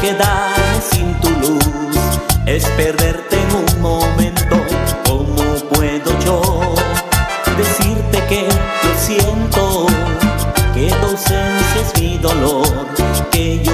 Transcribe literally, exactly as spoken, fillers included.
Quedarme sin tu luz es perderte en un momento. ¿Cómo puedo yo decirte que lo siento? Que tu ausencia es mi dolor, que yo